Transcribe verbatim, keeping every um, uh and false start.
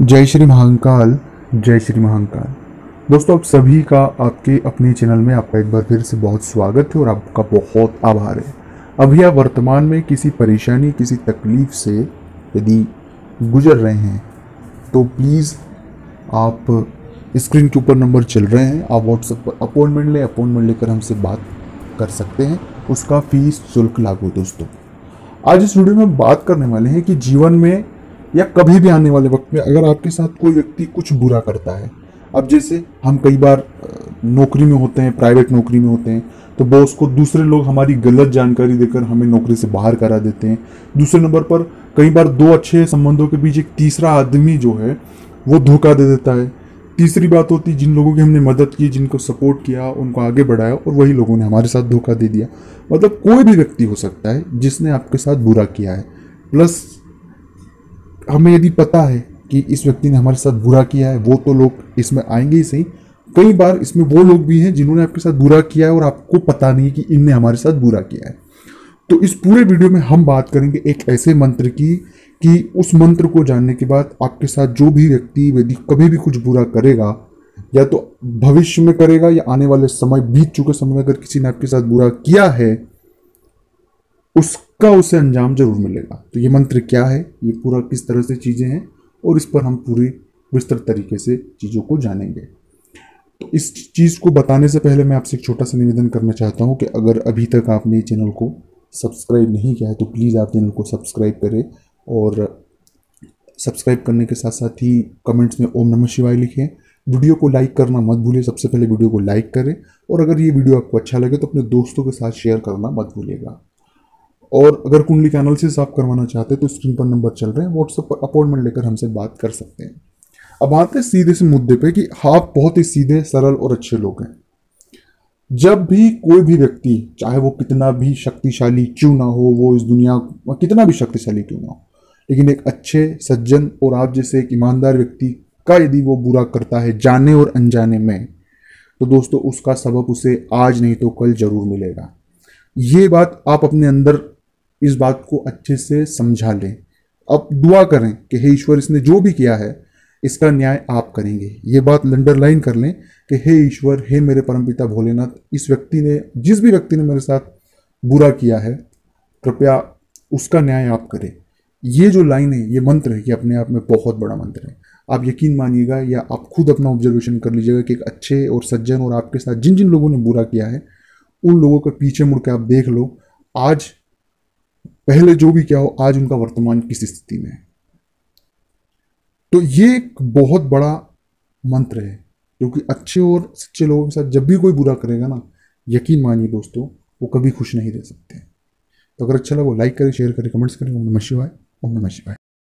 जय श्री महाकाल। जय श्री महाकाल। दोस्तों, आप सभी का आपके अपने चैनल में आपका एक बार फिर से बहुत स्वागत है और आपका बहुत आभार है। अभी आप वर्तमान में किसी परेशानी किसी तकलीफ से यदि गुजर रहे हैं तो प्लीज़ आप स्क्रीन के ऊपर नंबर चल रहे हैं, आप व्हाट्सएप पर अपॉइंटमेंट लें। अपॉइंटमेंट लेकर हमसे बात कर सकते हैं, उसका फीस शुल्क लागू। दोस्तों, आज इस वीडियो में हम बात करने वाले हैं कि जीवन में या कभी भी आने वाले वक्त में अगर आपके साथ कोई व्यक्ति कुछ बुरा करता है, अब जैसे हम कई बार नौकरी में होते हैं, प्राइवेट नौकरी में होते हैं, तो बॉस को दूसरे लोग हमारी गलत जानकारी देकर हमें नौकरी से बाहर करा देते हैं। दूसरे नंबर पर कई बार दो अच्छे संबंधों के बीच एक तीसरा आदमी जो है वो धोखा दे देता है। तीसरी बात होती है जिन लोगों की हमने मदद की, जिनको सपोर्ट किया, उनको आगे बढ़ाया और वही लोगों ने हमारे साथ धोखा दे दिया। मतलब कोई भी व्यक्ति हो सकता है जिसने आपके साथ बुरा किया है। प्लस हमें यदि पता है कि इस व्यक्ति ने हमारे साथ बुरा किया है, वो तो लोग इसमें आएंगे ही सही, कई बार इसमें वो लोग भी हैं जिन्होंने आपके साथ बुरा किया है और आपको पता नहीं कि इनने हमारे साथ बुरा किया है। तो इस पूरे वीडियो में हम बात करेंगे एक ऐसे मंत्र की कि उस मंत्र को जानने के बाद आपके साथ जो भी व्यक्ति यदि कभी भी कुछ बुरा करेगा, या तो भविष्य में करेगा या आने वाले समय, बीत चुके समय में अगर किसी ने आपके साथ बुरा किया है, उसका उसे अंजाम जरूर मिलेगा। तो ये मंत्र क्या है, ये पूरा किस तरह से चीज़ें हैं, और इस पर हम पूरी विस्तृत तरीके से चीज़ों को जानेंगे। तो इस चीज़ को बताने से पहले मैं आपसे एक छोटा सा निवेदन करना चाहता हूँ कि अगर अभी तक आपने चैनल को सब्सक्राइब नहीं किया है तो प्लीज़ आप चैनल को सब्सक्राइब करें, और सब्सक्राइब करने के साथ साथ ही कमेंट्स में ओम नमः शिवाय लिखें। वीडियो को लाइक करना मत भूलिए, सबसे पहले वीडियो को लाइक करें, और अगर ये वीडियो आपको अच्छा लगे तो अपने दोस्तों के साथ शेयर करना मत भूलिएगा। और अगर कुंडली का एनालिसिस आप करवाना चाहते हैं तो स्क्रीन पर नंबर चल रहे हैं, व्हाट्सएप पर अपॉइंटमेंट लेकर हमसे बात कर सकते हैं। अब आते हैं सीधे से मुद्दे पे कि आप बहुत ही सीधे, सरल और अच्छे लोग हैं। जब भी कोई भी व्यक्ति, चाहे वो कितना भी शक्तिशाली क्यों ना हो, वो इस दुनिया कितना भी शक्तिशाली क्यों ना हो, लेकिन एक अच्छे सज्जन और आप जैसे एक ईमानदार व्यक्ति का यदि वो बुरा करता है जाने और अनजाने में, तो दोस्तों उसका सबक उसे आज नहीं तो कल जरूर मिलेगा। ये बात आप अपने अंदर इस बात को अच्छे से समझा लें। अब दुआ करें कि हे ईश्वर, इसने जो भी किया है इसका न्याय आप करेंगे। ये बात अंडरलाइन कर लें कि हे ईश्वर, हे मेरे परमपिता भोलेनाथ, इस व्यक्ति ने, जिस भी व्यक्ति ने मेरे साथ बुरा किया है, कृपया उसका न्याय आप करें। ये जो लाइन है, ये मंत्र है, ये अपने आप में बहुत बड़ा मंत्र है। आप यकीन मानिएगा या आप खुद अपना ऑब्जर्वेशन कर लीजिएगा कि एक अच्छे और सज्जन और आपके साथ जिन जिन लोगों ने बुरा किया है, उन लोगों के पीछे मुड़ के आप देख लो, आज पहले जो भी क्या हो, आज उनका वर्तमान किस स्थिति में है। तो ये एक बहुत बड़ा मंत्र है, क्योंकि अच्छे और सच्चे लोगों के साथ जब भी कोई बुरा करेगा ना, यकीन मानिए दोस्तों, वो कभी खुश नहीं रह सकते। तो अगर अच्छा लगा लाइक करें, शेयर करें, कमेंट्स करें। ओम नमः शिवाय। ओम नमः शिवाय।